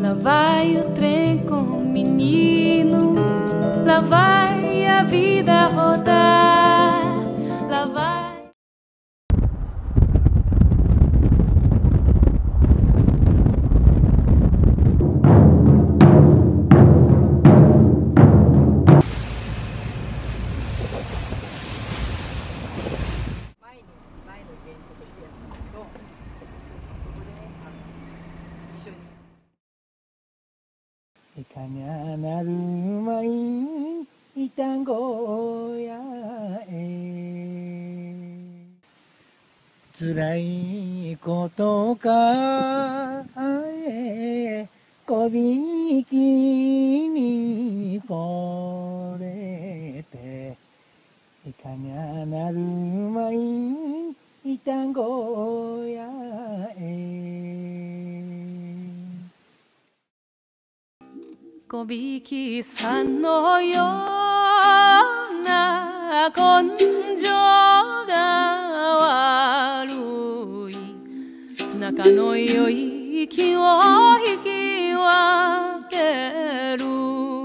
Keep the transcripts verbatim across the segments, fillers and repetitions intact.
Lá vai o trem com o menino, lá vai a vida rodar, lá vai. いかにゃなるまいいたごやえつらいことかえこびきにこれていかにゃなるまいいたごやえ小引さんのような根性が悪い仲の良い気を引き分ける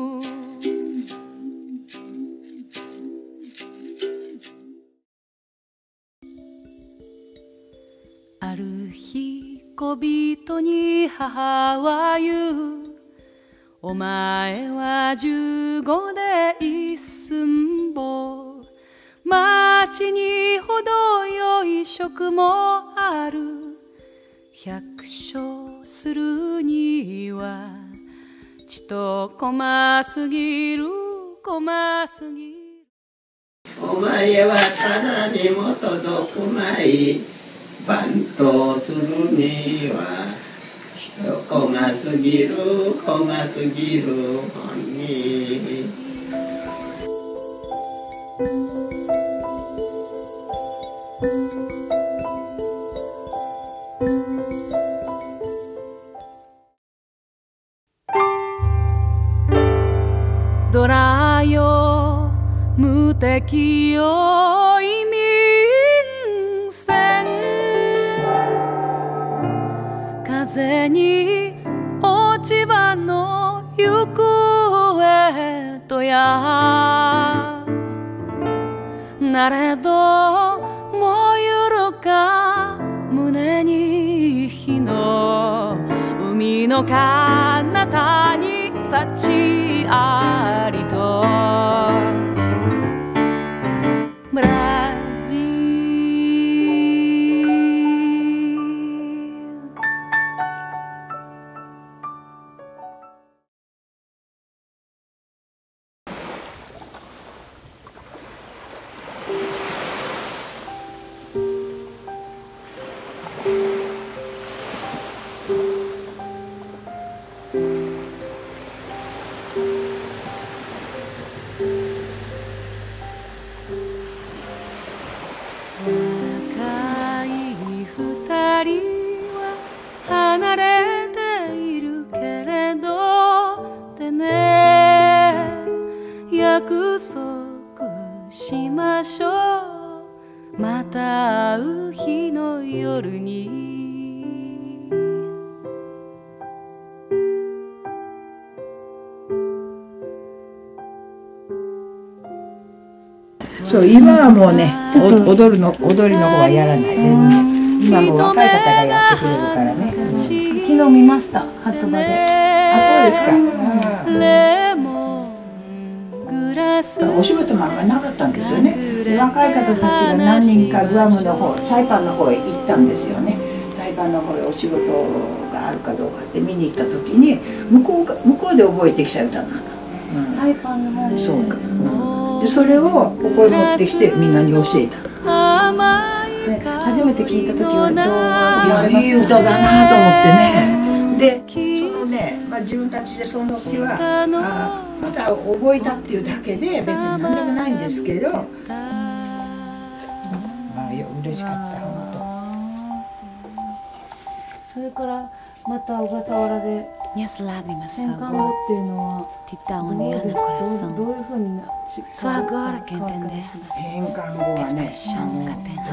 ある日小人に母は言うお前は十五で一寸法町にほどよい職もある百姓するにはちと駒すぎる駒すぎるお前はただにも届くまい番頭するにはこがすぎるこがすぎる本にドラよ無敵よ移民船風に落ち葉の行方とやなれど燃ゆるか胸に火の海の彼方に幸ありとブラジル若い二人は離れているけれどでね約束しましょうまた会う日の夜にそう今はもうねお踊るの踊りの方はやらない全然今もう若い方がやってくれるからね、うん、 昨日見ました鳩場であそうですか、うん、お仕事もあんまりなかったんですよね若い方たちが何人かグアムの方サイパンの方へ行ったんですよねサイパンの方へお仕事があるかどうかって見に行った時に向こうが向こうで覚えてきちゃう歌なの、うん、 サイパンの方でそうか、うんでそれをここへ持ってきてみんなに教えたの。 で初めて聞いた時はどう思われました？ いやいい歌だなと思ってね。でそのね、まあ、自分たちでその時はあまた覚えたっていうだけで別に何でもないんですけど、まあ嬉しかった本当。それからまた小笠原で返還後っていうのはどうです？どうどういうふうに返還後はね、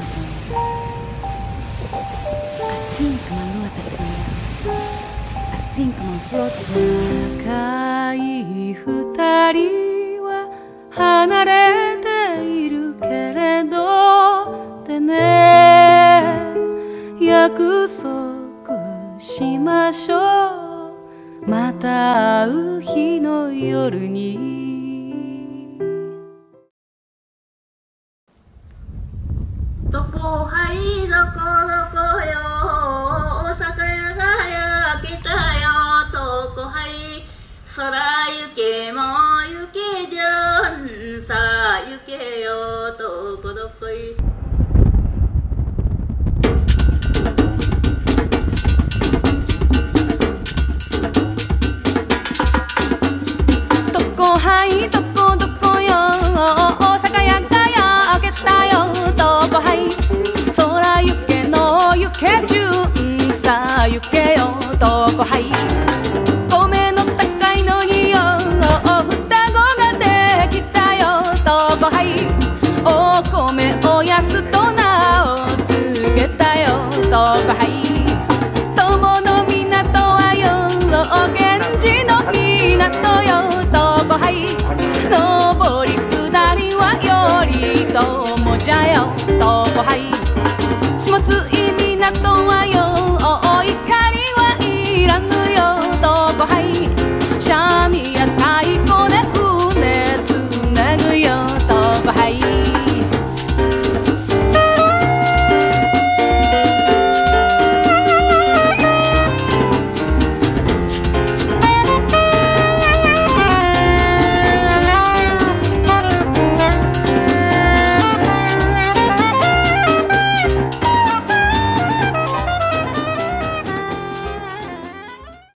Assim como a lua tá brilhando, assim 若い二人は離れているけれどでね、約束しましょう、また会う日の夜に。 どこはいどこどこよ、大阪屋が焼けたよ。どこはい空行けも行けじゃんさあ行けよ、どこどこい。 どこはいどこどこよ、大阪屋が焼けたよ。どこはい空行けの行けじゅんさあ行けよ、どこはい米の高いのによ双子ができたよ。どこはいお米おやすと名をつけたよ。どこはい友の港はよ源氏の港よ。どこはい登